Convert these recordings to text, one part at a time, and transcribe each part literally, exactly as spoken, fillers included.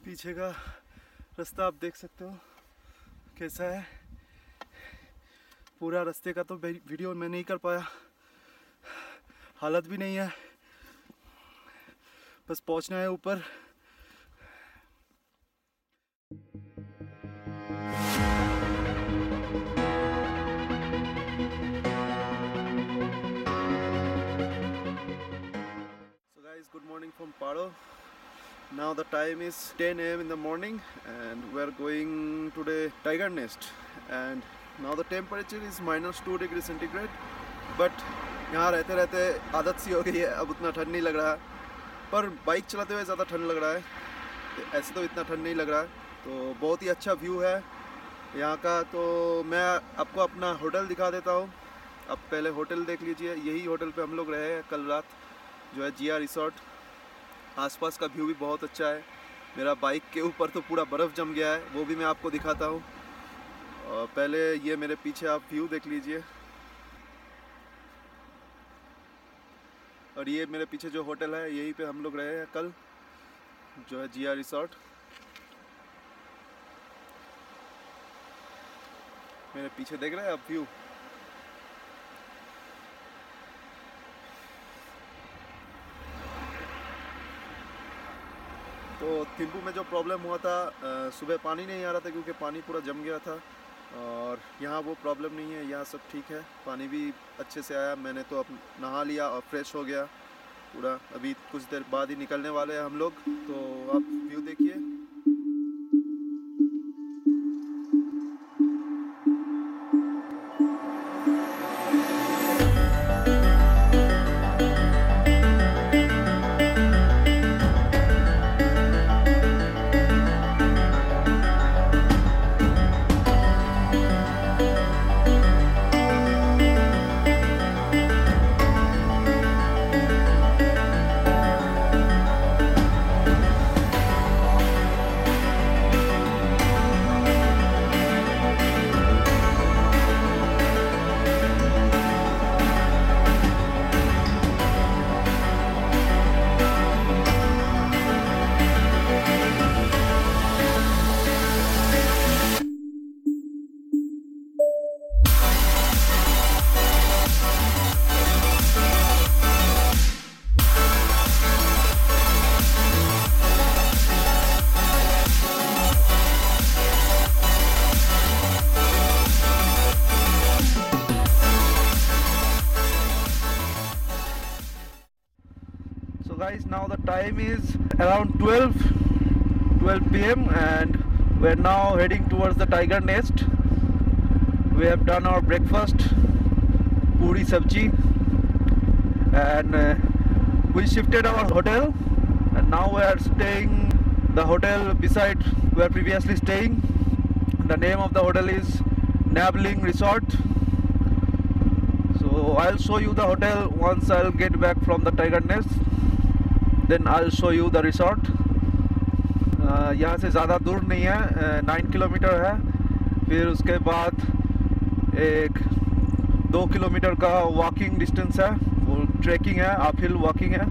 पीछे का रास्ता आप देख सकते हो कैसा है। पूरा रास्ते का तो वीडियो मैं नहीं कर पाया, हालत भी नहीं है, बस पहुंचना है ऊपर। So guys, good morning from Paro. Now the time is ten A M in the morning and we are going to the tiger nest, and now the temperature is minus two degrees centigrade, but यहाँ रहते रहते आदत सी हो गई है, अब उतना ठंड नहीं लग रहा है, पर बाइक चलाते हुए ज़्यादा ठंड लग रहा है, ऐसे तो इतना ठंड नहीं लग रहा है। तो बहुत ही अच्छा व्यू है यहाँ का। तो मैं आपको अपना होटल दिखा देता हूँ। अब पहले होटल देख लीजिए, यही होटल पे हम लोग रहे हैं कल रात, जो है जिया रिसोर्ट। आसपास का व्यू भी बहुत अच्छा है। मेरा बाइक के ऊपर तो पूरा बर्फ़ जम गया है, वो भी मैं आपको दिखाता हूँ। और पहले ये मेरे पीछे आप व्यू देख लीजिए, और ये मेरे पीछे जो होटल है यहीं पे हम लोग रहे हैं कल, जो है जिया रिसोर्ट। मेरे पीछे देख रहे हैं आप व्यू। तो थिम्पू में जो प्रॉब्लम हुआ था, सुबह पानी नहीं आ रहा था क्योंकि पानी पूरा जम गया था, और यहाँ वो प्रॉब्लम नहीं है, यहाँ सब ठीक है, पानी भी अच्छे से आया। मैंने तो अब नहा लिया और फ्रेश हो गया पूरा। अभी कुछ देर बाद ही निकलने वाले हैं हम लोग। तो आप व्यू देखिए। So guys, now the time is around twelve P M and we're now heading towards the tiger nest. We have done our breakfast, puri sabji, and uh, we shifted our hotel, and now we are staying the hotel beside we are previously staying. The name of the hotel is Nabling Resort. So I'll show you the hotel once I'll get back from the tiger nest. Then I'll show you the resort. uh, यहाँ से ज़्यादा दूर नहीं है, nine kilometre है। फिर उसके बाद एक दो किलोमीटर का वॉकिंग डिस्टेंस है, वो ट्रैकिंग है, अपहिल वॉकिंग है।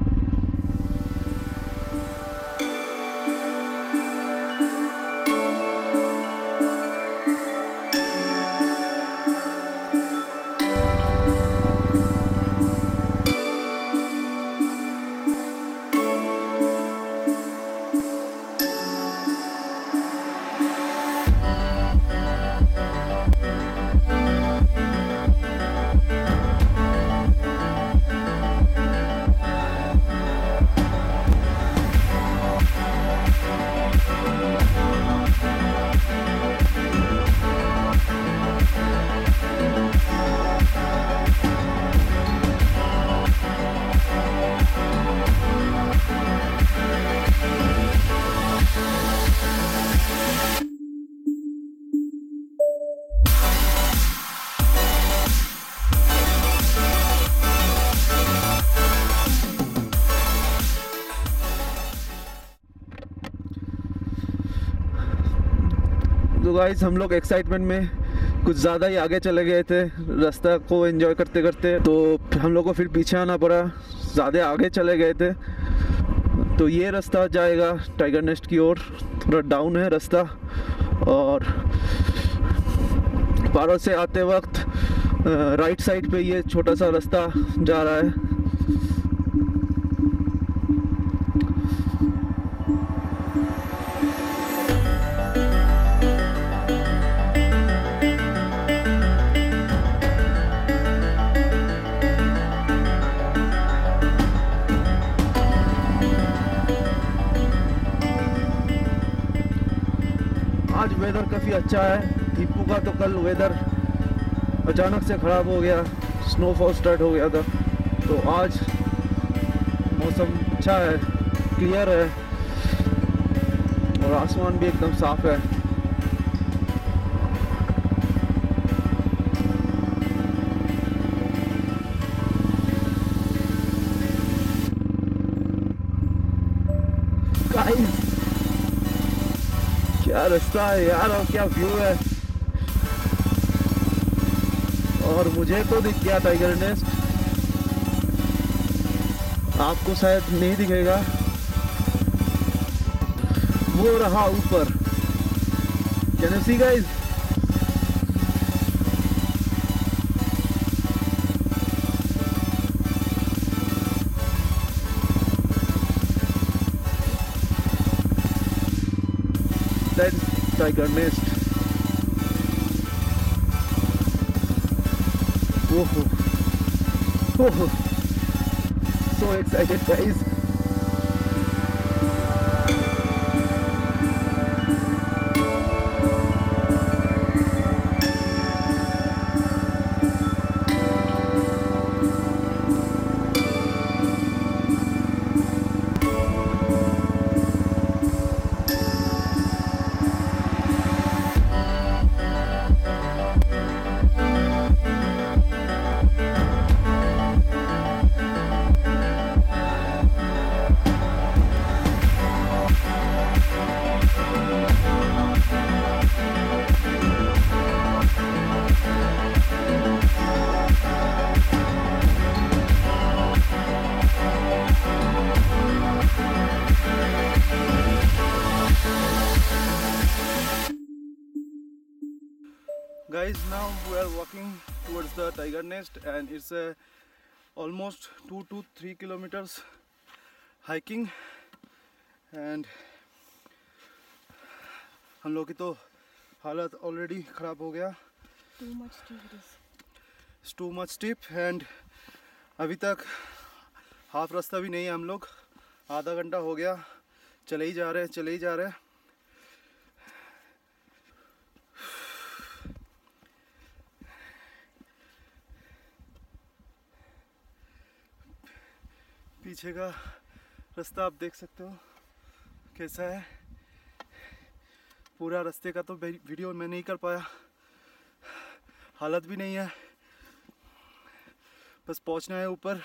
तो गाइस हम लोग एक्साइटमेंट में कुछ ज़्यादा ही आगे चले गए थे रास्ता को एंजॉय करते करते, तो हम लोग को फिर पीछे आना पड़ा, ज़्यादा आगे चले गए थे। तो तो ये रास्ता जाएगा टाइगर नेस्ट की ओर, थोड़ा डाउन है रास्ता। और पारो से आते वक्त राइट साइड पे ये छोटा सा रास्ता जा रहा है। आज वेदर काफ़ी अच्छा है। टीपू का तो कल वेदर अचानक से ख़राब हो गया, स्नोफॉल स्टार्ट हो गया था। तो आज मौसम अच्छा है, क्लियर है और आसमान भी एकदम साफ है। गाइस, क्या रास्ता है यार और क्या व्यू है। और मुझे तो दिख गया टाइगर नेस्ट, आपको शायद नहीं दिखेगा। वो रहा ऊपर, can you see guys? That's Tiger Nest. Whoa. Whoa. So excited guys. Guys, now we are walking towards the tiger nest and it's a almost two to three kilometers hiking and हम लोग की तो हालत already ख़राब हो गया। Too much steep it is. It's too much steep and अभी तक हाफ रास्ता भी नहीं है। हम लोग आधा घंटा हो गया, चले ही जा रहे हैं चले ही जा रहे हैं। पीछे का रास्ता आप देख सकते हो कैसा है। पूरा रास्ते का तो वीडियो मैं नहीं कर पाया, हालत भी नहीं है, बस पहुंचना है ऊपर।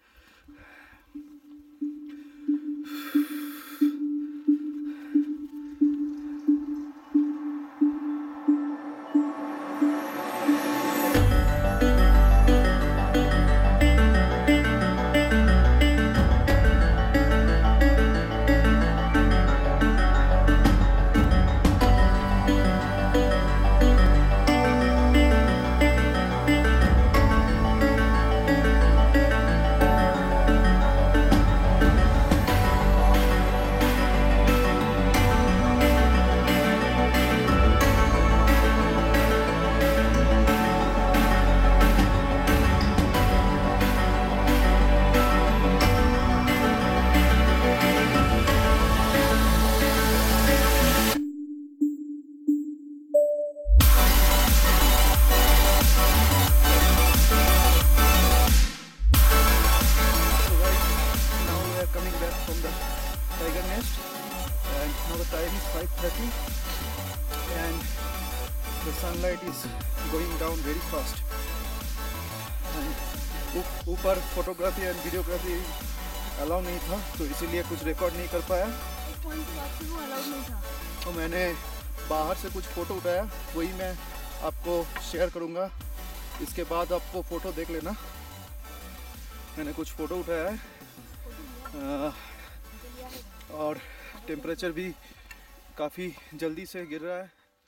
Tiger nest and now the time is five thirty and the sunlight is going down very fast and ऊपर फोटोग्राफी एंड वीडियोग्राफी अलाउ नहीं था तो इसीलिए कुछ रिकॉर्ड नहीं कर पाया। एक पॉइंट की बात थी, वो अलाउ नहीं था। तो मैंने बाहर से कुछ फ़ोटो उठाया, वही मैं आपको शेयर करूँगा। इसके बाद आपको फ़ोटो देख लेना। मैंने कुछ फ़ोटो उठाया है। आ, और टेम्परेचर भी काफ़ी जल्दी से गिर रहा है।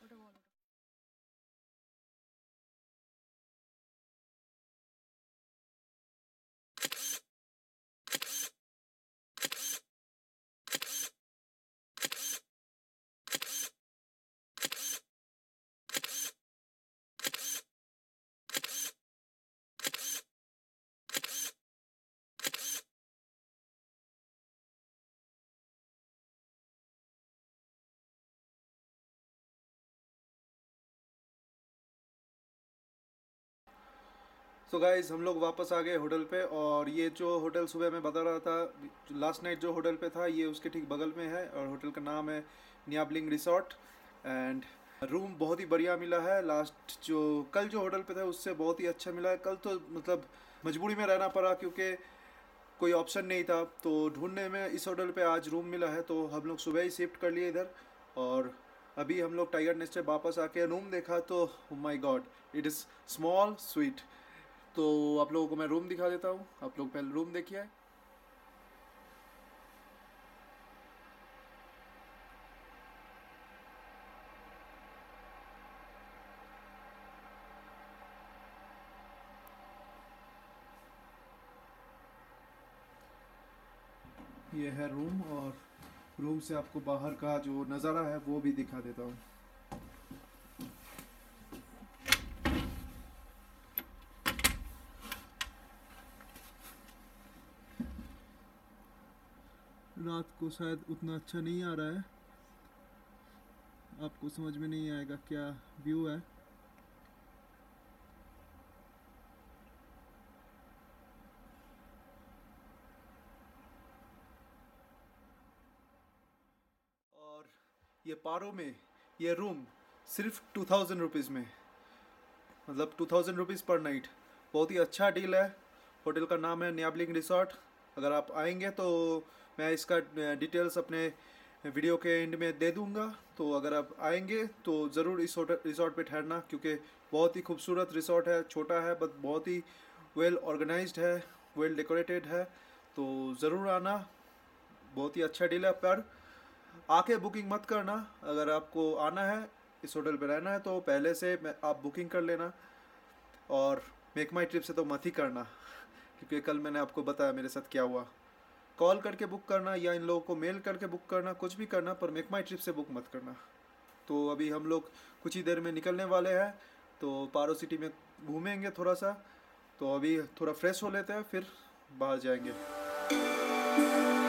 सो गाइज हम लोग वापस आ गए होटल पे, और ये जो होटल सुबह मैं बता रहा था, लास्ट नाइट जो होटल पे था, ये उसके ठीक बगल में है, और होटल का नाम है नियाबलिंग रिसोर्ट। एंड रूम बहुत ही बढ़िया मिला है। लास्ट जो कल जो होटल पे था उससे बहुत ही अच्छा मिला है। कल तो मतलब मजबूरी में रहना पड़ा क्योंकि कोई ऑप्शन नहीं था, तो ढूंढने में इस होटल पे आज रूम मिला है, तो हम लोग सुबह ही शिफ्ट कर लिए इधर। और अभी हम लोग टाइगर नेस्ट से वापस आके रूम देखा तो my god, it is small suite. तो आप लोगों को मैं रूम दिखा देता हूँ, आप लोग पहले रूम देखिए। ये है रूम, और रूम से आपको बाहर का जो नज़ारा है वो भी दिखा देता हूँ। रात को शायद उतना अच्छा नहीं आ रहा है, आपको समझ में नहीं आएगा क्या व्यू है। और ये पारो में ये रूम सिर्फ टू थाउजेंड रुपीज़ में, मतलब two thousand rupees per night. बहुत ही अच्छा डील है। होटल का नाम है नियाबलिंग रिसोर्ट। अगर आप आएंगे तो मैं इसका डिटेल्स अपने वीडियो के एंड में दे दूंगा, तो अगर आप आएंगे तो ज़रूर इस होटल रिसोर्ट पे ठहरना, क्योंकि बहुत ही खूबसूरत रिसोर्ट है। छोटा है बट बहुत ही वेल ऑर्गेनाइज्ड है, वेल डेकोरेटेड है, तो ज़रूर आना। बहुत ही अच्छा डील है, पर आके बुकिंग मत करना। अगर आपको आना है, इस होटल पे रहना है, तो पहले से आप बुकिंग कर लेना। और मेक माई ट्रिप से तो मत ही करना, क्योंकि कल मैंने आपको बताया मेरे साथ क्या हुआ। कॉल करके बुक करना या इन लोगों को मेल करके बुक करना, कुछ भी करना, पर मेक माई ट्रिप से बुक मत करना। तो अभी हम लोग कुछ ही देर में निकलने वाले हैं, तो पारो सिटी में घूमेंगे थोड़ा सा। तो अभी थोड़ा फ्रेश हो लेते हैं, फिर बाहर जाएंगे।